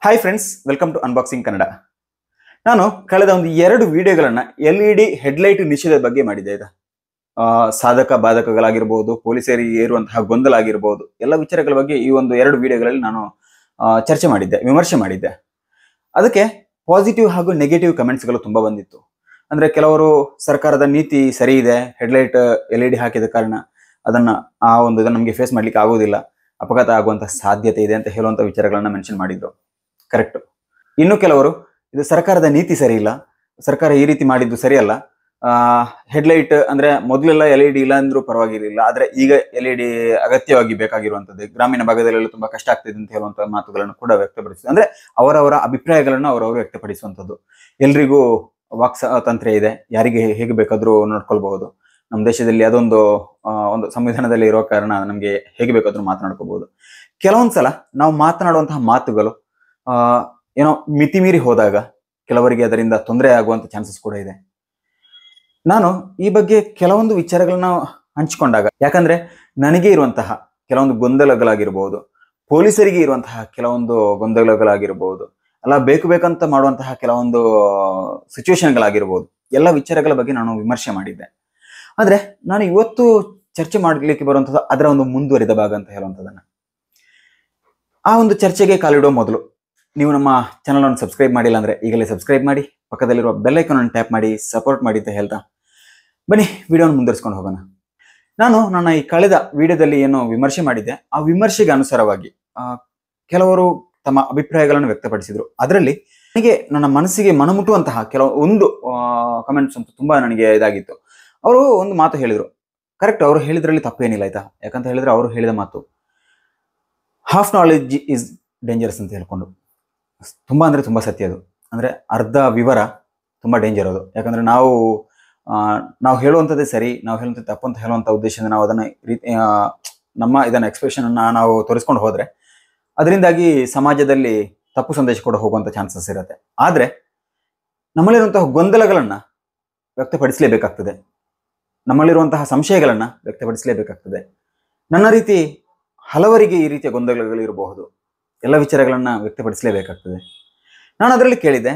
Hi friends, welcome to unboxing Kannada. ನಾನು ಕಳೆದ ಒಂದು 2 ವಿಡಿಯೋಗಳನ್ನ LED ಹೆಡ್ಲೈಟ್ ನಿಷೇಧದ ಬಗ್ಗೆ ಮಾಡಿದ್ದೆ. ಇದು ಸಾಧಕ ಬಾಧಕಗಳಾಗಿರ್ಬೋದು, ಪೊಲೀಸರಿಗೆ ಏರುವಂತಹ ಗೊಂದಲ ಆಗಿರ್ಬೋದು, ಎಲ್ಲ ವಿಚಾರಗಳ ಬಗ್ಗೆ ಈ ಒಂದು 2 ವಿಡಿಯೋಗಳಲ್ಲಿ ನಾನು ಚರ್ಚೆ ಮಾಡಿದ್ದೆ, ವಿಮರ್ಶೆ ಮಾಡಿದ್ದೆ. ಅದಕ್ಕೆ ಪಾಸಿಟಿವ್ ಹಾಗೂ ನೆಗೆಟಿವ್ ಕಮೆಂಟ್ಸ್ಗಳು ತುಂಬಾ ಬಂದಿತ್ತು. ಅಂದ್ರೆ ಕೆಲವರು ಸರ್ಕಾರದ ನೀತಿ ಸರಿ ಇದೆ, ಹೆಡ್ಲೈಟ್ LED ಹಾಕಿದ ಕಾರಣ ಇದನ್ನ ನಮಗೆ ಫೇಸ್ ಮಾಡ್ಲಿಕ್ಕೆ ಆಗೋದಿಲ್ಲ, ಅಪಘಾತ ಆಗುವಂತ ಸಾಧ್ಯತೆ ಇದೆ ಅಂತ ಹೇಳುವಂತ ವಿಚಾರಗಳನ್ನ ಮೆನ್ಷನ್ ಮಾಡಿದ್ರು. ಕರೆಕ್ಟ್. ಇನ್ನು ಕೆಲವರು ಇದು ಸರ್ಕಾರದ ನೀತಿ ಸರಿ ಇಲ್ಲ, ಸರ್ಕಾರ ಈ ರೀತಿ ಮಾಡಿದ್ದು ಸರಿಯಲ್ಲ, ಹೆಡ್ಲೈಟ್ ಅಂದ್ರೆ ಮೊದಲೆಲ್ಲ LED ಇಲ್ಲ ಅಂದ್ರೂ ಪರವಾಗಿರಲಿಲ್ಲ, ಆದ್ರೆ ಈಗ LED ಅಗತ್ಯವಾಗಿ ಬೇಕಾಗಿರುವಂತದ್ದು, ಗ್ರಾಮೀಣ ಭಾಗದಲ್ಲೆಲ್ಲ ತುಂಬಾ ಕಷ್ಟ ಆಗ್ತಿದೆ ಅಂತ ಹೇಳುವಂತ ಮಾತುಗಳನ್ನು ಕೂಡ ವ್ಯಕ್ತಪಡಿಸಿದೆ. ಅಂದ್ರೆ ಅವರವರ ಅಭಿಪ್ರಾಯಗಳನ್ನು ಅವರವರು ವ್ಯಕ್ತಪಡಿಸುವಂತದ್ದು. ಎಲ್ರಿಗೂ ವಾಕ್ ಸ್ವಾತಂತ್ರ್ಯ ಇದೆ, ಯಾರಿಗೆ ಹೇಗೆ ಬೇಕಾದ್ರೂ ನೋಡ್ಕೊಳ್ಬಹುದು. ನಮ್ಮ ದೇಶದಲ್ಲಿ ಅದೊಂದು ಒಂದು ಸಂವಿಧಾನದಲ್ಲಿ ಇರೋ ಕಾರಣ ನಮ್ಗೆ ಹೇಗೆ ಬೇಕಾದ್ರೂ ಮಾತನಾಡ್ಕೋಬಹುದು. ಕೆಲವೊಂದ್ಸಲ ನಾವು ಮಾತನಾಡುವಂತಹ ಮಾತುಗಳು ಏನೋ ಮಿತಿ ಮೀರಿ ಹೋದಾಗ ಕೆಲವರಿಗೆ ಅದರಿಂದ ತೊಂದರೆ ಆಗುವಂತ ಚಾನ್ಸಸ್ ಕೂಡ ಇದೆ. ನಾನು ಈ ಬಗ್ಗೆ ಕೆಲವೊಂದು ವಿಚಾರಗಳನ್ನ ಹಂಚಿಕೊಂಡಾಗ, ಯಾಕಂದ್ರೆ ನನಗೆ ಇರುವಂತಹ ಕೆಲವೊಂದು ಗೊಂದಲಗಳಾಗಿರ್ಬೋದು, ಪೊಲೀಸರಿಗೆ ಇರುವಂತಹ ಕೆಲವೊಂದು ಗೊಂದಲಗಳಾಗಿರ್ಬೋದು, ಅಲ್ಲ ಬೇಕಂತ ಮಾಡುವಂತಹ ಕೆಲವೊಂದು ಸಿಚುವೇಶನ್ಗಳಾಗಿರ್ಬೋದು, ಎಲ್ಲ ವಿಚಾರಗಳ ಬಗ್ಗೆ ನಾನು ವಿಮರ್ಶೆ ಮಾಡಿದ್ದೆ. ಆದ್ರೆ ನಾನು ಇವತ್ತು ಚರ್ಚೆ ಮಾಡಲಿಕ್ಕೆ ಬರುವಂತದ್ದು ಅದರ ಒಂದು ಮುಂದುವರಿದ ಭಾಗ ಅಂತ ಹೇಳುವಂಥದ್ದನ್ನ. ಆ ಒಂದು ಚರ್ಚೆಗೆ ಕಾಲಿಡುವ ಮೊದಲು ನೀವು ನಮ್ಮ ಚಾನಲ್ ಅನ್ನು ಸಬ್ಸ್ಕ್ರೈಬ್ ಮಾಡಿಲ್ಲ ಅಂದ್ರೆ ಈಗಲೇ ಸಬ್ಸ್ಕ್ರೈಬ್ ಮಾಡಿ, ಪಕ್ಕದಲ್ಲಿರುವ ಬೆಲ್ ಐಕಾನ್ ಅನ್ನು ಟ್ಯಾಪ್ ಮಾಡಿ ಸಪೋರ್ಟ್ ಮಾಡಿ ಅಂತ ಹೇಳ್ತಾ ಬನ್ನಿ ವಿಡಿಯೋನ ಮುಂದುವರಿಸ್ಕೊಂಡು ಹೋಗೋಣ. ನಾನು ನನ್ನ ಈ ಕಳೆದ ವಿಡಿಯೋದಲ್ಲಿ ಏನು ವಿಮರ್ಶೆ ಮಾಡಿದ್ದೆ, ಆ ವಿಮರ್ಶೆಗೆ ಅನುಸಾರವಾಗಿ ಕೆಲವರು ತಮ್ಮ ಅಭಿಪ್ರಾಯಗಳನ್ನು ವ್ಯಕ್ತಪಡಿಸಿದ್ರು. ಅದರಲ್ಲಿ ನನಗೆ ನನ್ನ ಮನಸ್ಸಿಗೆ ಮನಮುಟ್ಟುವಂತಹ ಕೆಲವೊಂದು ಕಮೆಂಟ್ಸ್ ಅಂತೂ ತುಂಬಾ ನನಗೆ ಇದಾಗಿತ್ತು. ಅವರು ಒಂದು ಮಾತು ಹೇಳಿದ್ರು. ಕರೆಕ್ಟ್, ಅವರು ಹೇಳಿದ್ರಲ್ಲಿ ತಪ್ಪೇನಿಲ್ಲ, ಆಯ್ತಾ? ಯಾಕಂತ ಹೇಳಿದ್ರೆ ಅವರು ಹೇಳಿದ ಮಾತು ಹಾಫ್ ನಾಲೆಡ್ಜ್ ಇಸ್ ಡೇಂಜರಸ್ ಅಂತ ಹೇಳ್ಕೊಂಡು, ತುಂಬಾ ಅಂದ್ರೆ ತುಂಬಾ ಸತ್ಯ ಅದು. ಅಂದ್ರೆ ಅರ್ಧ ವಿವರ ತುಂಬಾ ಡೇಂಜರ್ ಅದು. ಯಾಕಂದ್ರೆ ನಾವು ಹೇಳುವಂಥದ್ದೇ ಸರಿ, ನಾವು ಹೇಳುವಂಥದ್ದು ತಪ್ಪು ಅಂತ ಹೇಳುವಂಥ ಉದ್ದೇಶದಿಂದ ನಾವು ಅದನ್ನ ಇದನ್ನ ಎಕ್ಸ್ಪ್ರೆಷನ್ ಅನ್ನ ನಾವು ತೋರಿಸ್ಕೊಂಡು ಹೋದ್ರೆ ಅದರಿಂದಾಗಿ ಸಮಾಜದಲ್ಲಿ ತಪ್ಪು ಸಂದೇಶ ಕೂಡ ಹೋಗುವಂತ ಚಾನ್ಸಸ್ ಇರುತ್ತೆ. ಆದ್ರೆ ನಮ್ಮಲ್ಲಿರುವಂತಹ ಗೊಂದಲಗಳನ್ನ ವ್ಯಕ್ತಪಡಿಸಲೇಬೇಕಾಗ್ತದೆ, ನಮ್ಮಲ್ಲಿರುವಂತಹ ಸಂಶಯಗಳನ್ನ ವ್ಯಕ್ತಪಡಿಸಲೇಬೇಕಾಗ್ತದೆ. ನನ್ನ ರೀತಿ ಹಲವರಿಗೆ ಈ ರೀತಿಯ ಗೊಂದಲಗಳು ಇರಬಹುದು, ಎಲ್ಲ ವಿಚಾರಗಳನ್ನ ವ್ಯಕ್ತಪಡಿಸಲೇಬೇಕಾಗ್ತದೆ. ನಾನು ಅದರಲ್ಲಿ ಕೇಳಿದ್ದೆ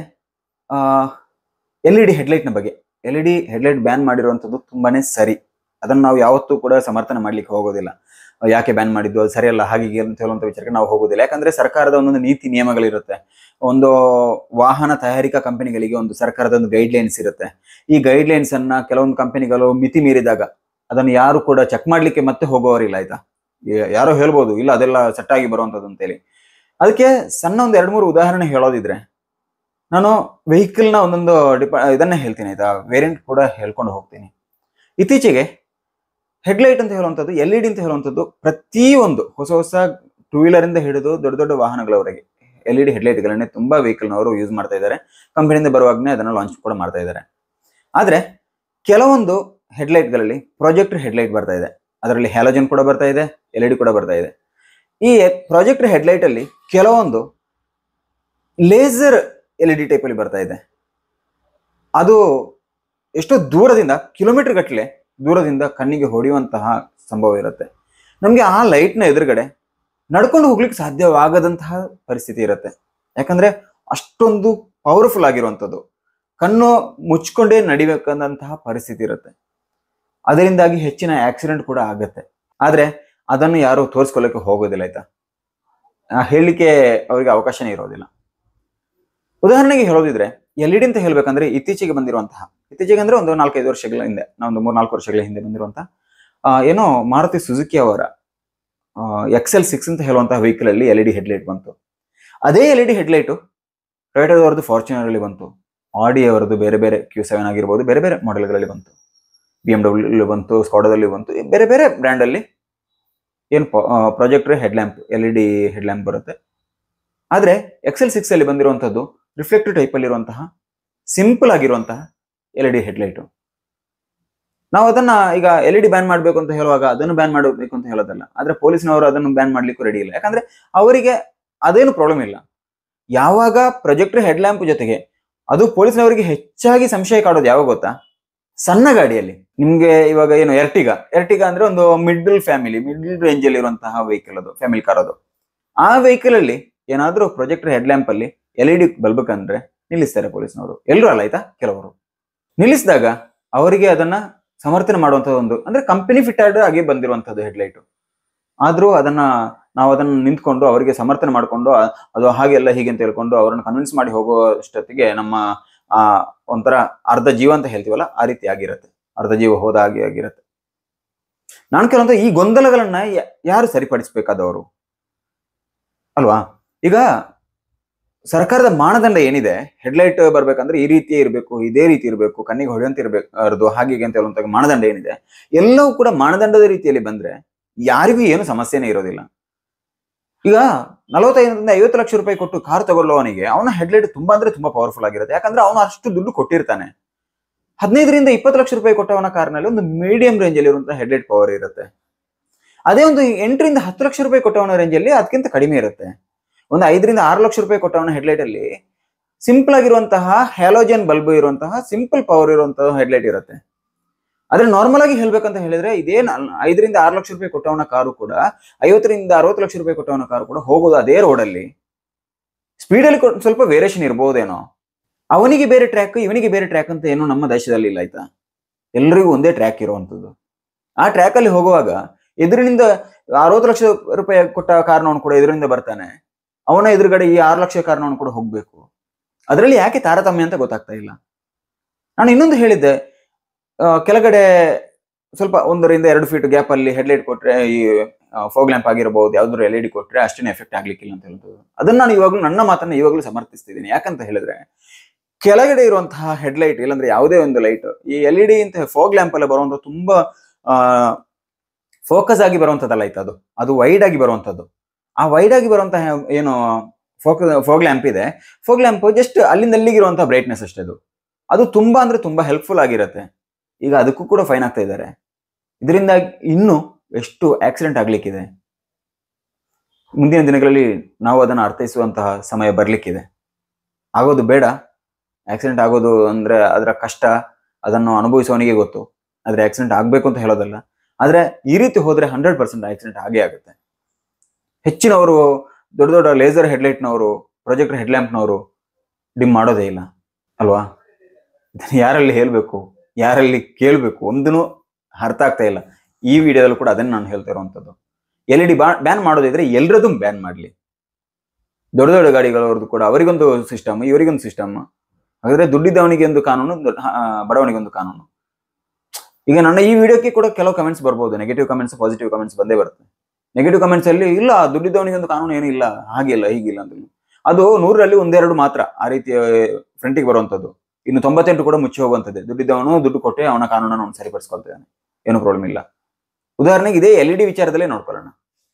LED ಹೆಡ್ಲೈಟ್ನ ಬಗ್ಗೆ. LED ಹೆಡ್ಲೈಟ್ ಬ್ಯಾನ್ ಮಾಡಿರುವಂಥದ್ದು ತುಂಬಾನೇ ಸರಿ, ಅದನ್ನು ನಾವು ಯಾವತ್ತೂ ಕೂಡ ಸಮರ್ಥನೆ ಮಾಡ್ಲಿಕ್ಕೆ ಹೋಗೋದಿಲ್ಲ. ಯಾಕೆ ಬ್ಯಾನ್ ಮಾಡಿದ್ದು, ಅದು ಸರಿಯಲ್ಲ, ಹಾಗೆ ಅಂತ ಹೇಳುವಂಥ ವಿಚಾರಕ್ಕೆ ನಾವು ಹೋಗೋದಿಲ್ಲ. ಯಾಕಂದ್ರೆ ಸರ್ಕಾರದ ಒಂದೊಂದು ನೀತಿ ನಿಯಮಗಳಿರುತ್ತೆ. ಒಂದು ವಾಹನ ತಯಾರಿಕಾ ಕಂಪನಿಗಳಿಗೆ ಒಂದು ಸರ್ಕಾರದ ಒಂದು ಗೈಡ್ಲೈನ್ಸ್ ಇರುತ್ತೆ. ಈ ಗೈಡ್ಲೈನ್ಸ್ ಅನ್ನ ಕೆಲವೊಂದು ಕಂಪನಿಗಳು ಮಿತಿ ಮೀರಿದಾಗ ಅದನ್ನು ಯಾರು ಕೂಡ ಚೆಕ್ ಮಾಡ್ಲಿಕ್ಕೆ ಮತ್ತೆ ಹೋಗೋರಿಲ್ಲ, ಆಯ್ತಾ? ಯಾರೋ ಹೇಳ್ಬೋದು ಇಲ್ಲ ಅದೆಲ್ಲ ಸೆಟ್ ಆಗಿ ಬರುವಂಥದ್ದು ಅಂತೇಳಿ. ಅದಕ್ಕೆ ಸಣ್ಣ ಒಂದು 2-3 ಉದಾಹರಣೆ ಹೇಳೋದಿದ್ರೆ, ನಾನು ವೆಹಿಕಲ್ನ ಒಂದೊಂದು ಇದನ್ನೇ ಹೇಳ್ತೀನಿ, ಆಯ್ತಾ? ವೇರಿಯಂಟ್ ಕೂಡ ಹೇಳ್ಕೊಂಡು ಹೋಗ್ತೀನಿ. ಇತ್ತೀಚೆಗೆ ಹೆಡ್ಲೈಟ್ ಅಂತ ಹೇಳುವಂಥದ್ದು, LED ಅಂತ ಹೇಳುವಂಥದ್ದು ಪ್ರತಿಯೊಂದು ಹೊಸ 2 ವೀಲರ್ ಇಂದ ಹಿಡಿದು ದೊಡ್ಡ ದೊಡ್ಡ ವಾಹನಗಳವರೆಗೆ LED ಹೆಡ್ಲೈಟ್ಗಳನ್ನೇ ತುಂಬಾ ವೆಹಿಕಲ್ನವರು ಯೂಸ್ ಮಾಡ್ತಾ ಇದ್ದಾರೆ. ಕಂಪನಿಯಿಂದ ಬರುವಾಗನೇ ಅದನ್ನ ಲಾಂಚ್ ಕೂಡ ಮಾಡ್ತಾ ಇದ್ದಾರೆ. ಆದ್ರೆ ಕೆಲವೊಂದು ಹೆಡ್ಲೈಟ್ಗಳಲ್ಲಿ ಪ್ರೊಜೆಕ್ಟರ್ ಹೆಡ್ಲೈಟ್ ಬರ್ತಾ ಇದೆ, ಅದರಲ್ಲಿ ಹ್ಯಾಲೋಜನ್ ಕೂಡ ಬರ್ತಾ ಇದೆ, LED ಕೂಡ ಬರ್ತಾ ಇದೆ. ಈ ಪ್ರೊಜೆಕ್ಟರ್ ಹೆಡ್ಲೈಟ್ ಅಲ್ಲಿ ಕೆಲವೊಂದು ಲೇಸರ್ LED ಟೈಪ್ ಅಲ್ಲಿ ಬರ್ತಾ ಇದೆ. ಅದು ಎಷ್ಟೋ ದೂರದಿಂದ, ಕಿಲೋಮೀಟರ್ ಗಟ್ಟಲೆ ದೂರದಿಂದ ಕಣ್ಣಿಗೆ ಹೊಡೆಯುವಂತಹ ಸಂಭವ ಇರುತ್ತೆ. ನಮ್ಗೆ ಆ ಲೈಟ್ನ ಎದುರುಗಡೆ ನಡ್ಕೊಂಡು ಹೋಗ್ಲಿಕ್ಕೆ ಸಾಧ್ಯವಾಗದಂತಹ ಪರಿಸ್ಥಿತಿ ಇರುತ್ತೆ. ಯಾಕಂದ್ರೆ ಅಷ್ಟೊಂದು ಪವರ್ಫುಲ್ ಆಗಿರುವಂಥದ್ದು, ಕಣ್ಣು ಮುಚ್ಕೊಂಡೇ ನಡಿಬೇಕಂತಹ ಪರಿಸ್ಥಿತಿ ಇರುತ್ತೆ. ಅದರಿಂದಾಗಿ ಹೆಚ್ಚಿನ ಆಕ್ಸಿಡೆಂಟ್ ಕೂಡ ಆಗುತ್ತೆ. ಆದ್ರೆ ಅದನ್ನು ಯಾರು ತೋರಿಸ್ಕೊಳ್ಳಕ್ಕೆ ಹೋಗೋದಿಲ್ಲ, ಆಯ್ತಾ? ಹೇಳಲಿಕ್ಕೆ ಅವರಿಗೆ ಅವಕಾಶನೇ ಇರೋದಿಲ್ಲ. ಉದಾಹರಣೆಗೆ ಹೇಳೋದಿದ್ರೆ LED ಅಂತ ಹೇಳ್ಬೇಕಂದ್ರೆ ಇತ್ತೀಚೆಗೆ ಅಂದ್ರೆ ಒಂದು 4-5 ವರ್ಷಗಳ ಹಿಂದೆ, ಒಂದು 3-4 ವರ್ಷಗಳ ಹಿಂದೆ ಬಂದಿರುವಂತಹ ಏನೋ ಮಾರುತಿ ಸುಜುಕಿ ಅವರ XL6 ಅಂತ ಹೇಳುವಂತಹ ವೆಹಿಕಲ್ ಅಲ್ಲಿ LED ಹೆಡ್ಲೈಟ್ ಬಂತು. ಅದೇ LED ಹೆಡ್ಲೈಟ್ ಟೊಯೋಟಾದವರದ್ದು ಫಾರ್ಚುನರ್ ಅಲ್ಲಿ ಬಂತು, ಆಡಿ ಅವರದ್ದು ಬೇರೆ ಬೇರೆ Q7 ಆಗಿರ್ಬೋದು, ಬೇರೆ ಬೇರೆ ಮಾಡೆಲ್ಗಳಲ್ಲಿ ಬಂತು, BMW ಬಂತು, ಸ್ಕಾಡಾದಲ್ಲಿ ಬಂತು, ಬೇರೆ ಬೇರೆ ಬ್ರ್ಯಾಂಡ್ ಅಲ್ಲಿ ಏನು ಪ್ರೊಜೆಕ್ಟರ್ ಹೆಡ್ಲ್ಯಾಂಪ್ LED ಹೆಡ್ಲ್ಯಾಂಪ್ ಬರುತ್ತೆ. ಆದ್ರೆ XL6 ಅಲ್ಲಿ ಬಂದಿರುವಂತದ್ದು ರಿಫ್ಲೆಕ್ಟಿವ್ ಟೈಪ್ ಅಲ್ಲಿ ಇರುವಂತಹ ಸಿಂಪಲ್ ಆಗಿರುವಂತಹ LED ಹೆಡ್ಲೈಟ್. ನಾವು ಅದನ್ನ ಈಗ LED ಬ್ಯಾನ್ ಮಾಡ್ಬೇಕು ಅಂತ ಹೇಳುವಾಗ ಅದನ್ನು ಬ್ಯಾನ್ ಮಾಡಬೇಕು ಅಂತ ಹೇಳೋದಲ್ಲ, ಆದ್ರೆ ಪೊಲೀಸ್ನವರು ಅದನ್ನು ಬ್ಯಾನ್ ಮಾಡ್ಲಿಕ್ಕೂ ರೆಡಿ ಇಲ್ಲ. ಯಾಕಂದ್ರೆ ಅವರಿಗೆ ಅದೇನು ಪ್ರಾಬ್ಲಮ್ ಇಲ್ಲ. ಯಾವಾಗ ಪ್ರೊಜೆಕ್ಟರ್ ಹೆಡ್ಲ್ಯಾಂಪ್ ಜೊತೆಗೆ ಅದು ಪೊಲೀಸ್ನವರಿಗೆ ಹೆಚ್ಚಾಗಿ ಸಂಶಯ ಕಾಡೋದು ಯಾವಾಗ ಗೊತ್ತಾ? ಸಣ್ಣ ಗಾಡಿಯಲ್ಲಿ. ನಿಮ್ಗೆ ಇವಾಗ ಏನು ಎರ್ಟಿಗಾ ಅಂದ್ರೆ ಒಂದು ಮಿಡ್ಲ್ ರೇಂಜ್ ಅಲ್ಲಿ ಇರುವಂತಹ ವೆಹಿಕಲ್, ಅದು ಫ್ಯಾಮಿಲಿ ಕಾರ್. ಅದು ಆ ವೆಹಿಕಲ್ ಅಲ್ಲಿ ಏನಾದ್ರೂ ಪ್ರೊಜೆಕ್ಟರ್ ಹೆಡ್ ಲ್ಯಾಂಪ್ ಅಲ್ಲಿ LED ಬಲ್ಬ್ ಕಂಡ್ರೆ ನಿಲ್ಲಿಸ್ತಾರೆ ಪೊಲೀಸ್ನವರು. ಎಲ್ಲರೂ ಅಲ್ಲ ಆಯ್ತಾ, ಕೆಲವರು ನಿಲ್ಲಿಸಿದಾಗ ಅವರಿಗೆ ಅದನ್ನ ಸಮರ್ಥನೆ ಮಾಡುವಂತಹ ಒಂದು ಅಂದ್ರೆ ಕಂಪನಿ ಫಿಟೆಡ್ ಆಗಿ ಬಂದಿರುವಂತದ್ದು ಹೆಡ್ಲೈಟ್. ಆದ್ರೂ ನಾವು ಅದನ್ನ ನಿಂತ್ಕೊಂಡು ಅವರಿಗೆ ಸಮರ್ಥನೆ ಮಾಡಿಕೊಂಡು ಅದು ಹಾಗೆಲ್ಲ ಹೀಗೆ ಅಂತ ಹೇಳ್ಕೊಂಡು ಅವರನ್ನು ಕನ್ವಿನ್ಸ್ ಮಾಡಿ ಹೋಗುವಷ್ಟೊತ್ತಿಗೆ ನಮ್ಮ ಒಂಥರ ಅರ್ಧ ಜೀವ ಅಂತ ಹೇಳ್ತೀವಲ್ಲ, ಆ ರೀತಿ ಆಗಿರುತ್ತೆ, ಅರ್ಧ ಜೀವ ಹೋದ ಹಾಗೆ ಆಗಿರುತ್ತೆ. ನಾನು ಕೆಲವೊಂದು ಈ ಗೊಂದಲಗಳನ್ನ ಯಾರು ಸರಿಪಡಿಸಬೇಕಾದವರು ಅಲ್ವಾ? ಈಗ ಸರ್ಕಾರದ ಮಾನದಂಡ ಏನಿದೆ, ಹೆಡ್ಲೈಟ್ ಬರ್ಬೇಕಂದ್ರೆ ಈ ರೀತಿಯೇ ಇರಬೇಕು, ಇದೇ ರೀತಿ ಇರಬೇಕು, ಕಣ್ಣಿಗೆ ಹೊಡೆಯಂತ ಇರಬೇಕು, ಹಾಗೆ ಅಂತ ಹೇಳುವಂತ ಮಾನದಂಡ ಏನಿದೆ ಎಲ್ಲವೂ ಕೂಡ ಮಾನದಂಡದ ರೀತಿಯಲ್ಲಿ ಬಂದ್ರೆ ಯಾರಿಗೂ ಏನು ಸಮಸ್ಯೆನೇ ಇರೋದಿಲ್ಲ. ಈಗ 45ರಿಂದ 50 ಲಕ್ಷ ರೂಪಾಯಿ ಕೊಟ್ಟು ಕಾರ್ ತಗೊಳ್ಳೋವನಿಗೆ ಅವನ ಹೆಡ್ಲೈಟ್ ತುಂಬಾ ಅಂದ್ರೆ ತುಂಬಾ ಪವರ್ಫುಲ್ ಆಗಿರುತ್ತೆ. ಯಾಕಂದ್ರೆ ಅವನು ಅಷ್ಟು ದುಡ್ಡು ಕೊಟ್ಟಿರ್ತಾನೆ. 15ರಿಂದ 20 ಲಕ್ಷ ರೂಪಾಯಿ ಕೊಟ್ಟವನ ಕಾರ್ನಲ್ಲಿ ಒಂದು ಮೀಡಿಯಂ ರೇಂಜ್ ಅಲ್ಲಿ ಇರುವಂತಹ ಹೆಡ್ಲೈಟ್ ಪವರ್ ಇರುತ್ತೆ. ಅದೇ ಒಂದು 8ರಿಂದ 10 ಲಕ್ಷ ರೂಪಾಯಿ ಕೊಟ್ಟವನ ರೇಂಜ್ ಅಲ್ಲಿ ಅದಕ್ಕಿಂತ ಕಡಿಮೆ ಇರುತ್ತೆ. ಒಂದು 5ರಿಂದ 6 ಲಕ್ಷ ರೂಪಾಯಿ ಕೊಟ್ಟವನ ಹೆಡ್ಲೈಟ್ ಅಲ್ಲಿ ಸಿಂಪಲ್ ಆಗಿರುವಂತಹ ಹ್ಯಾಲೋಜನ್ ಬಲ್ಬ್ ಇರುವಂತಹ ಸಿಂಪಲ್ ಪವರ್ ಇರುವಂತಹ ಹೆಡ್ಲೈಟ್ ಇರುತ್ತೆ. ಆದ್ರೆ ನಾರ್ಮಲ್ ಆಗಿ ಹೇಳ್ಬೇಕಂತ ಹೇಳಿದ್ರೆ ಇದೇ 5ರಿಂದ 6 ಲಕ್ಷ ರೂಪಾಯಿ ಕೊಟ್ಟವನ ಕಾರು ಕೂಡ 50ರಿಂದ 60 ಲಕ್ಷ ರೂಪಾಯಿ ಕೊಟ್ಟವನ ಕಾರು ಕೂಡ ಹೋಗೋದು ಅದೇ ರೋಡಲ್ಲಿ. ಸ್ಪೀಡಲ್ಲಿ ಸ್ವಲ್ಪ ವೇರಿಯೇಷನ್ ಇರ್ಬೋದೇನೋ, ಅವನಿಗೆ ಬೇರೆ ಟ್ರ್ಯಾಕ್ ಇವನಿಗೆ ಬೇರೆ ಟ್ರ್ಯಾಕ್ ಅಂತ ಏನು ನಮ್ಮ ದೇಶದಲ್ಲಿ ಇಲ್ಲ ಆಯ್ತಾ. ಎಲ್ರಿಗೂ ಒಂದೇ ಟ್ರ್ಯಾಕ್ ಇರುವಂತದ್ದು. ಆ ಟ್ರ್ಯಾಕ್ ಅಲ್ಲಿ ಹೋಗುವಾಗ ಎದುರಿನಿಂದ 60 ಲಕ್ಷ ರೂಪಾಯಿ ಕೊಟ್ಟ ಕಾರ್ನವನು ಕೂಡ ಎದುರಿಂದ ಬರ್ತಾನೆ, ಅವನ ಎದುರುಗಡೆ ಈ 6 ಲಕ್ಷ ಕಾರ್ನವನು ಕೂಡ ಹೋಗ್ಬೇಕು. ಅದರಲ್ಲಿ ಯಾಕೆ ತಾರತಮ್ಯ ಅಂತ ಗೊತ್ತಾಗ್ತಾ ಇಲ್ಲ. ನಾನು ಇನ್ನೊಂದು ಹೇಳಿದ್ದೆ, ಕೆಳಗಡೆ ಸ್ವಲ್ಪ 1ರಿಂದ 2 ಫೀಟ್ ಗ್ಯಾಪ್ ಅಲ್ಲಿ ಹೆಡ್ಲೈಟ್ ಕೊಟ್ರೆ, ಈ ಫೋಗ್ ಲ್ಯಾಂಪ್ ಆಗಿರಬಹುದು, ಯಾವ್ದಾದ್ರು LED ಕೊಟ್ರೆ ಅಷ್ಟೇನೆ ಎಫೆಕ್ಟ್ ಆಗ್ಲಿಕ್ಕಿಲ್ಲ ಅಂತ ಹೇಳ್ಬೋದು. ಅದನ್ನ ನಾನು ಇವಾಗಲೂ ನನ್ನ ಮಾತನ್ನ ಇವಾಗಲೂ ಸಮರ್ಥಿಸ್ತಿದ್ದೀನಿ. ಯಾಕಂತ ಹೇಳಿದ್ರೆ ಕೆಳಗಡೆ ಇರುವಂತಹ ಹೆಡ್ಲೈಟ್ ಇಲ್ಲಾಂದ್ರೆ ಯಾವುದೇ ಒಂದು ಲೈಟ್, ಈ LED ಅಂತ ಫೋಗ್ ಲ್ಯಾಂಪ್ ಅಲ್ಲಿ ಬರುವಂತ ತುಂಬಾ ಫೋಕಸ್ ಆಗಿ ಬರುವಂತದ್ದಲ್ಲ ಆಯ್ತು, ಅದು ವೈಡ್ ಆಗಿ ಬರುವಂತದ್ದು. ಆ ವೈಡ್ ಆಗಿ ಬರುವಂತಹ ಏನು ಫೋಗ್ ಲ್ಯಾಂಪ್ ಇದೆ, ಫೋಗ್ ಲ್ಯಾಂಪ್ ಜಸ್ಟ್ ಅಲ್ಲಿಂದ ಅಲ್ಲಿಗಿರುವಂತಹ ಬ್ರೈಟ್ನೆಸ್ ಅಷ್ಟೇ. ಅದು ತುಂಬಾ ಅಂದ್ರೆ ತುಂಬಾ ಹೆಲ್ಪ್ಫುಲ್ ಆಗಿರುತ್ತೆ. ಈಗ ಅದಕ್ಕೂ ಕೂಡ ಫೈನ್ ಆಗ್ತಾ ಇದ್ದಾರೆ. ಇದರಿಂದ ಇನ್ನೂ ಎಷ್ಟು ಆಕ್ಸಿಡೆಂಟ್ ಆಗ್ಲಿಕ್ಕಿದೆ. ಮುಂದಿನ ದಿನಗಳಲ್ಲಿ ನಾವು ಅದನ್ನು ಅರ್ಥೈಸುವಂತಹ ಸಮಯ ಬರ್ಲಿಕ್ಕಿದೆ. ಆಗೋದು ಬೇಡ. ಆಕ್ಸಿಡೆಂಟ್ ಆಗೋದು ಅಂದ್ರೆ ಅದರ ಕಷ್ಟ ಅದನ್ನು ಅನುಭವಿಸುವವನಿಗೆ ಗೊತ್ತು. ಆದ್ರೆ ಆಕ್ಸಿಡೆಂಟ್ ಆಗ್ಬೇಕು ಅಂತ ಹೇಳೋದಲ್ಲ. ಆದ್ರೆ ಈ ರೀತಿ ಹೋದ್ರೆ 100% ಆಕ್ಸಿಡೆಂಟ್ ಆಗೇ ಆಗುತ್ತೆ. ಹೆಚ್ಚಿನವರು ದೊಡ್ಡ ದೊಡ್ಡ ಲೇಸರ್ ಹೆಡ್ಲೈಟ್ನವರು, ಪ್ರೊಜೆಕ್ಟರ್ ಹೆಡ್ಲ್ಯಾಂಪ್ನವರು ಡಿಮ್ ಮಾಡೋದೇ ಇಲ್ಲ ಅಲ್ವಾ? ಯಾರಲ್ಲಿ ಹೇಳ್ಬೇಕು, ಯಾರಲ್ಲಿ ಕೇಳಬೇಕು ಒಂದೂ ಅರ್ಥ ಆಗ್ತಾ ಇಲ್ಲ. ಈ ವಿಡಿಯೋದಲ್ಲೂ ಕೂಡ ಅದನ್ನ ನಾನು ಹೇಳ್ತಾ ಇರುವಂತದ್ದು. LED ಬ್ಯಾನ್ ಮಾಡೋದಿದ್ರೆ ಎಲ್ಲರದ್ದು ಬ್ಯಾನ್ ಮಾಡ್ಲಿ. ದೊಡ್ಡ ದೊಡ್ಡ ಗಾಡಿಗಳವ್ರದ್ದು ಕೂಡ ಅವರಿಗೊಂದು ಸಿಸ್ಟಮ್, ಇವರಿಗೊಂದು ಸಿಸ್ಟಮ್. ಹಾಗಾದ್ರೆ ದುಡ್ಡಿದ್ದವನಿಗೆ ಒಂದು ಕಾನೂನು, ಬಡವನಿಗೆ ಒಂದು ಕಾನೂನು. ಈಗ ನನ್ನ ಈ ವಿಡಿಯೋಕ್ಕೆ ಕೂಡ ಕೆಲವು ಕಮೆಂಟ್ಸ್ ಬರ್ಬೋದು, ನೆಗೆಟಿವ್ ಕಮೆಂಟ್ಸ್, ಪಾಸಿಟಿವ್ ಕಮೆಂಟ್ಸ್ ಬಂದೇ ಬರುತ್ತೆ. ನೆಗೆಟಿವ್ ಕಮೆಂಟ್ಸ್ ಅಲ್ಲಿ ಇಲ್ಲ ದುಡ್ಡಿದ್ದವನಿಗೆ ಒಂದು ಕಾನೂನು ಏನು ಇಲ್ಲ, ಹಾಗಿಲ್ಲ ಹೀಗಿಲ್ಲ ಅಂತ. ಅದು 100ರಲ್ಲಿ 1-2 ಮಾತ್ರ ಆ ರೀತಿಯ ಫ್ರಂಟಿಗೆ ಬರುವಂತದ್ದು. ಇನ್ನು 98 ಕೂಡ ಮುಚ್ಚಿ ಹೋಗುವಂತದ್ದೇ. ದುಡ್ಡಿದ್ದವನು ದುಡ್ಡು ಕೊಟ್ಟೆ ಅವನ ಕಾನೂನನ್ನು ಅವನು ಸರಿಪಡಿಸ್ಕೊಳ್ತಾನೆ, ಏನು ಪ್ರಾಬ್ಲಮ್ ಇಲ್ಲ. ಉದಾಹರಣೆಗೆ ಇದೇ LED ವಿಚಾರದಲ್ಲೇ ನೋಡ್ಕೊಳ್ಳೋಣ.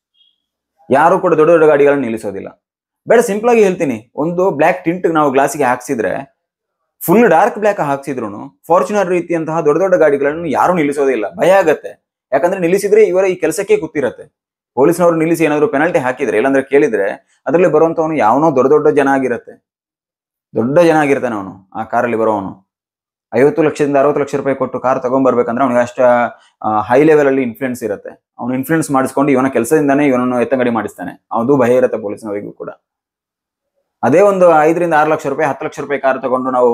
ಯಾರು ಕೂಡ ದೊಡ್ಡ ದೊಡ್ಡ ಗಾಡಿಗಳನ್ನು ನಿಲ್ಲಿಸೋದಿಲ್ಲ. ಬೇಡ, ಸಿಂಪಲ್ ಆಗಿ ಹೇಳ್ತೀನಿ, ಒಂದು ಬ್ಲಾಕ್ ಟಿಂಟ್ ನಾವು ಗ್ಲಾಸಿಗೆ ಹಾಕ್ಸಿದ್ರೆ, ಫುಲ್ ಡಾರ್ಕ್ ಬ್ಲಾಕ್ ಹಾಕ್ಸಿದ್ರು ಫಾರ್ಚುನರ್ ರೀತಿಯಂತಹ ದೊಡ್ಡ ದೊಡ್ಡ ಗಾಡಿಗಳನ್ನು ಯಾರು ನಿಲ್ಲಿಸೋದಿಲ್ಲ. ಭಯ ಆಗತ್ತೆ. ಯಾಕಂದ್ರೆ ನಿಲ್ಲಿಸಿದ್ರೆ ಇವರ ಈ ಕೆಲಸಕ್ಕೆ ಕೂತಿರತ್ತೆ. ಪೊಲೀಸ್ನವರು ನಿಲ್ಲಿಸಿ ಏನಾದ್ರು ಪೆನಾಲ್ಟಿ ಹಾಕಿದ್ರೆ, ಇಲ್ಲಾಂದ್ರೆ ಕೇಳಿದ್ರೆ ಅದರಲ್ಲಿ ಬರುವಂತವನು ಯಾವನೋ ದೊಡ್ಡ ಜನ ಆಗಿರತ್ತೆ, ದೊಡ್ಡ ಜನ ಆಗಿರ್ತಾನೆ ಅವನು. ಆ ಕಾರಲ್ಲಿ ಬರೋವನು 50 ಲಕ್ಷದಿಂದ 60 ಲಕ್ಷ ರೂಪಾಯಿ ಕೊಟ್ಟು ಕಾರ್ ತಗೊಂಡ್ಬರ್ಬೇಕಂದ್ರೆ ಅವನಿಗೆ ಅಷ್ಟ ಹೈ ಲೆವೆಲ್ ಅಲ್ಲಿ ಇನ್ಫ್ಲೂಯೆನ್ಸ್ ಇರುತ್ತೆ. ಅವನು ಇನ್ಫ್ಲೂಯೆನ್ಸ್ ಮಾಡಿಸ್ಕೊಂಡು ಇವನ ಕೆಲಸದಿಂದಾನೇ ಇವನನ್ನು ಎತ್ತಂಗಡಿ ಮಾಡಿಸ್ತಾನೆ. ಅದು ಭಯ ಇರುತ್ತೆ ಪೊಲೀಸ್ನವರಿಗೂ ಕೂಡ. ಅದೇ ಒಂದು 5ರಿಂದ 6 ಲಕ್ಷ ರೂಪಾಯಿ, 10 ಲಕ್ಷ ರೂಪಾಯಿ ಕಾರ್ ತಗೊಂಡು ನಾವು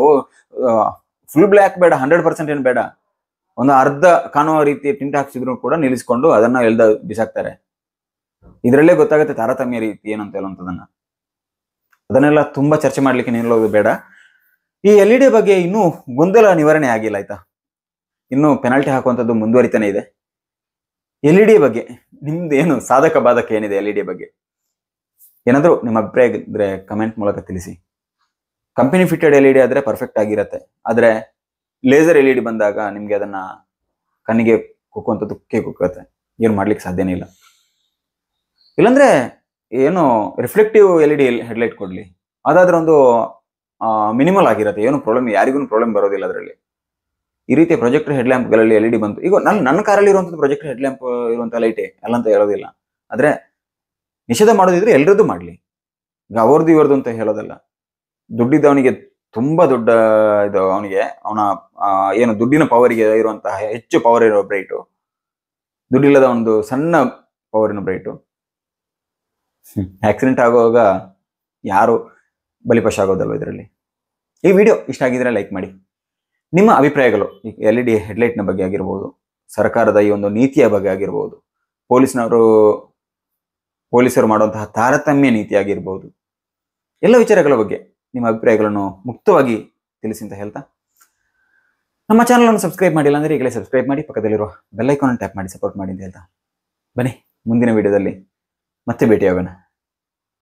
ಫುಲ್ ಬ್ಲ್ಯಾಕ್ ಬೇಡ, 100% ಏನು ಬೇಡ, ಒಂದು ಅರ್ಧ ಕಾಣುವ ರೀತಿ ಟಿಂಟ್ ಹಾಕ್ಸಿದ್ರು ಕೂಡ ನಿಲ್ಲಿಸ್ಕೊಂಡು ಅದನ್ನ ಎಳ್ದ ಬಿಸಾಕ್ತಾರೆ. ಇದರಲ್ಲೇ ಗೊತ್ತಾಗುತ್ತೆ ತಾರತಮ್ಯ ರೀತಿ ಏನಂತ ಹೇಳುವಂಥದ್ದನ್ನ. ಅದನ್ನೆಲ್ಲ ತುಂಬಾ ಚರ್ಚೆ ಮಾಡ್ಲಿಕ್ಕೆ ನಿಲ್ಲೋದು ಬೇಡ. ಈ LED ಬಗ್ಗೆ ಇನ್ನೂ ಗೊಂದಲ ನಿವಾರಣೆ ಆಗಿಲ್ಲ ಆಯ್ತಾ. ಇನ್ನು ಪೆನಾಲ್ಟಿ ಹಾಕುವಂಥದ್ದು ಮುಂದುವರಿತಾನೆ ಇದೆ. LED ಬಗ್ಗೆ ನಿಮ್ದು ಏನು ಸಾಧಕ ಬಾಧಕ ಏನಿದೆ LED ಬಗ್ಗೆ? ಏನಾದ್ರು ನಿಮ್ಮ ಅಭಿಪ್ರಾಯ ಇದ್ರೆ ಕಮೆಂಟ್ ಮೂಲಕ ತಿಳಿಸಿ. ಕಂಪನಿ ಫಿಟೆಡ್ LED ಆದ್ರೆ ಪರ್ಫೆಕ್ಟ್ ಆಗಿರತ್ತೆ. ಆದ್ರೆ ಲೇಸರ್ LED ಬಂದಾಗ ನಿಮ್ಗೆ ಅದನ್ನ ಕಣ್ಣಿಗೆ ಕುಕ್ಕುವಂಥದ್ದು ಕುಕ್ಕತ್ತೆ. ಏನು ಮಾಡ್ಲಿಕ್ಕೆ ಸಾಧ್ಯನೇ ಇಲ್ಲ. ಇಲ್ಲಾಂದ್ರೆ ಏನು ರಿಫ್ಲೆಕ್ಟಿವ್ LED ಹೆಡ್ಲೈಟ್ ಕೊಡ್ಲಿ, ಅದಾದ್ರೆ ಒಂದು ಮಿನಿಮಲ್ ಆಗಿರುತ್ತೆ, ಏನು ಪ್ರಾಬ್ಲಮ್, ಯಾರಿಗೂ ಪ್ರಾಬ್ಲಮ್ ಬರೋದಿಲ್ಲ ಅದರಲ್ಲಿ. ಈ ರೀತಿಯ ಪ್ರೊಜೆಕ್ಟರ್ ಹೆಡ್ ಲ್ಯಾಂಪ್ಗಳಲ್ಲಿ LED ಬಂತು. ಈಗ ನನ್ನ ಕಾರಲ್ಲಿ ಇರುವಂಥದ್ದು ಪ್ರೊಜೆಕ್ಟರ್ ಹೆಡ್ ಲ್ಯಾಂಪ್ ಇರುವಂಥ ಲೈಟೇ ಅಲ್ಲ ಅಂತ ಹೇಳೋದಿಲ್ಲ. ಆದ್ರೆ ನಿಷೇಧ ಮಾಡೋದಿದ್ರೆ ಎಲ್ಲರದ್ದು ಮಾಡ್ಲಿ. ಈಗ ಅವ್ರದ್ದು ಇವ್ರದ್ದು ಅಂತ ಹೇಳೋದಲ್ಲ. ದುಡ್ಡಿದ್ದವನಿಗೆ ತುಂಬಾ ದೊಡ್ಡ ಇದು, ಅವನಿಗೆ ಅವನ ಏನು ದುಡ್ಡಿನ ಪವರ್ಗೆ ಇರುವಂತಹ ಹೆಚ್ಚು ಪವರ್ ಇರೋ ಬ್ರೈಟು, ದುಡ್ಡಿಲ್ಲದ ಒಂದು ಸಣ್ಣ ಪವರಿನ ಬ್ರೈಟು. ಆಕ್ಸಿಡೆಂಟ್ ಆಗುವಾಗ ಯಾರು ಬಲಿಪಶ ಆಗೋದಲ್ವ ಇದರಲ್ಲಿ. ಈ ವಿಡಿಯೋ ಇಷ್ಟ ಆಗಿದ್ರೆ ಲೈಕ್ ಮಾಡಿ. ನಿಮ್ಮ ಅಭಿಪ್ರಾಯಗಳು ಈ LED ಹೆಡ್ಲೈಟ್ನ ಬಗ್ಗೆ ಆಗಿರ್ಬೋದು, ಸರ್ಕಾರದ ಈ ಒಂದು ನೀತಿಯ ಬಗ್ಗೆ ಆಗಿರ್ಬೋದು, ಪೊಲೀಸರು ಮಾಡುವಂತಹ ತಾರತಮ್ಯ ನೀತಿ ಆಗಿರ್ಬೋದು, ಎಲ್ಲ ವಿಚಾರಗಳ ಬಗ್ಗೆ ನಿಮ್ಮ ಅಭಿಪ್ರಾಯಗಳನ್ನು ಮುಕ್ತವಾಗಿ ತಿಳಿಸಿ ಅಂತ ಹೇಳ್ತಾ, ನಮ್ಮ ಚಾನಲನ್ನು ಸಬ್ಸ್ಕ್ರೈಬ್ ಮಾಡಿಲ್ಲ ಅಂದರೆ ಈಗಲೇ ಸಬ್ಸ್ಕ್ರೈಬ್ ಮಾಡಿ, ಪಕ್ಕದಲ್ಲಿರುವ ಬೆಲ್ ಐಕಾನ್ ಟ್ಯಾಪ್ ಮಾಡಿ ಸಪೋರ್ಟ್ ಮಾಡಿ ಅಂತ ಹೇಳ್ತಾ, ಬನ್ನಿ ಮುಂದಿನ ವಿಡಿಯೋದಲ್ಲಿ ಮತ್ತೆ ಭೇಟಿಯಾಗೋಣ.